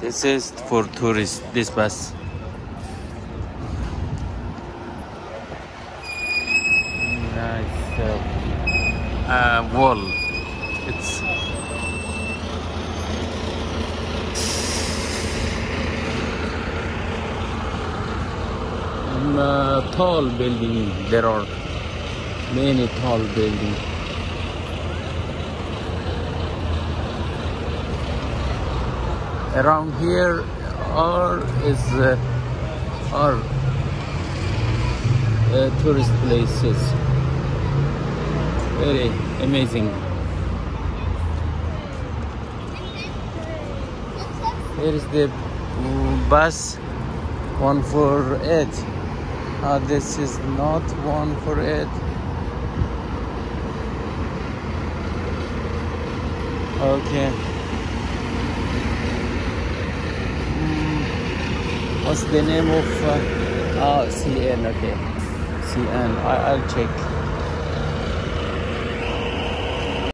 This is for tourists, this bus. Nice wall. It's tall building. There are many tall buildings. Around here are tourist places. Very amazing. Here is the bus 148. This is not 148. Okay. What's the name of CN? Okay, CN. I'll check.